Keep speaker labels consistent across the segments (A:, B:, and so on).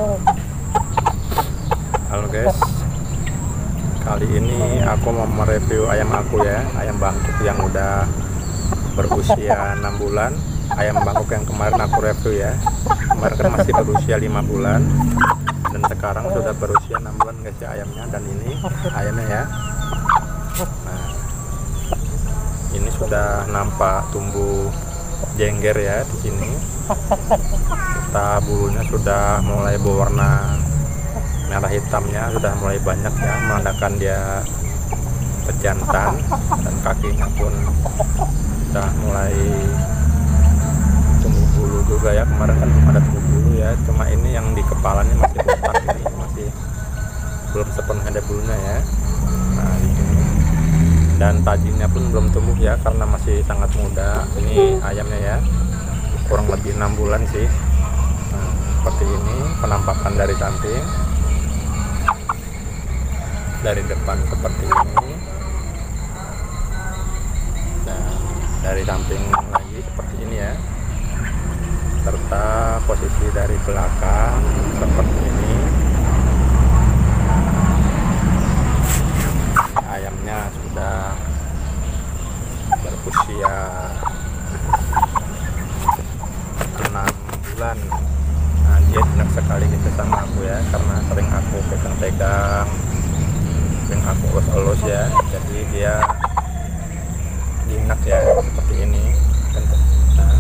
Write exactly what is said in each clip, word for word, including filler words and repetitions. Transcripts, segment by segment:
A: Halo guys, kali ini aku mau mereview ayam aku ya, ayam Bangkok yang udah berusia enam bulan. Ayam Bangkok yang kemarin aku review ya, kemarin kan masih berusia lima bulan dan sekarang sudah berusia enam bulan guys ya ayamnya. Dan ini ayamnya ya, nah ini sudah nampak tumbuh jengger ya di sini. Kita bulunya sudah mulai berwarna merah hitamnya, sudah mulai banyak ya, menandakan dia pejantan. Dan kakinya pun sudah mulai tumbuh bulu juga ya, kemarin kan ada tumbuh bulu ya, cuma ini yang di kepalanya masih botak, ini masih belum sepenuhnya ada bulunya ya. Nah di sini, dan tajinya pun belum tumbuh ya karena masih sangat muda. Ini ayamnya ya, kurang lebih enam bulan sih. Nah, seperti ini penampakan dari samping, dari depan seperti ini, dan dari samping lagi seperti ini ya, serta posisi dari belakang seperti ini. Ayamnya sudah berusia enam bulan. Nah, dia enak sekali gitu sama aku ya, karena sering aku pegang-pegang, sering aku elus-elus ya, jadi dia jinak ya seperti ini. Nah,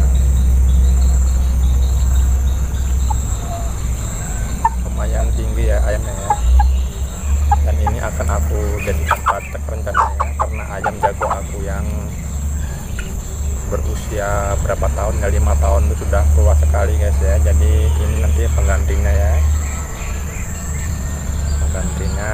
A: lumayan tinggi ya ayamnya ya, dan ini akan aku jadikan patek rencananya, karena ayam jago aku yang berusia berapa tahun ya, lima tahun itu sudah tua sekali guys ya. Jadi ini nanti penggantinya ya, penggantinya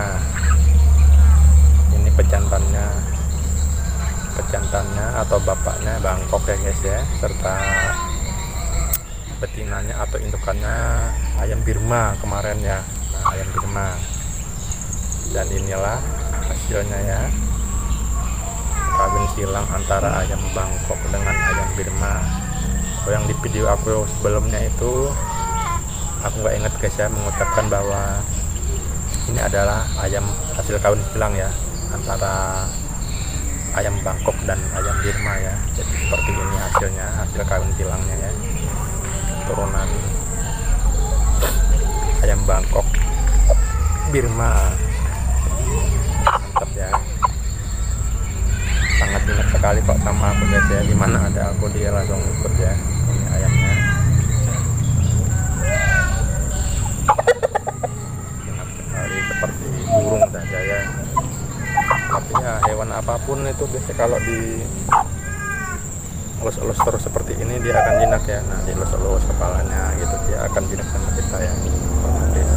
A: ini pejantannya, pejantannya atau bapaknya Bangkok ya guys ya, serta betinanya atau indukannya ayam Birma kemarin ya. Nah, ayam Birma. Dan inilah hasilnya ya, kawin silang antara ayam Bangkok dengan ayam Birma. So, yang di video aku sebelumnya itu aku nggak ingat guys ya mengucapkan bahwa ini adalah ayam hasil kawin silang ya, antara ayam Bangkok dan ayam Birma ya. Jadi seperti ini hasilnya, hasil kawin silangnya ya, turunan ayam Bangkok Birma. Mantap ya, sangat enak sekali kok sama aku guys ya, dimana ada aku dia langsung ikut ya. Ini ayamnya enak sekali, seperti burung saja ya. Tapi ya hewan apapun itu biasanya kalau di elus-elus terus seperti ini dia akan jinak ya. Nah, di elus-elus kepalanya gitu dia akan jinak sama kita ya, otomatis.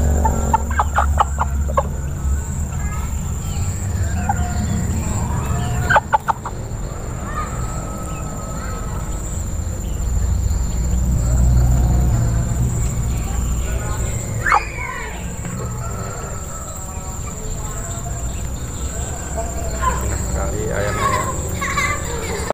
A: Enak sekali ayamnya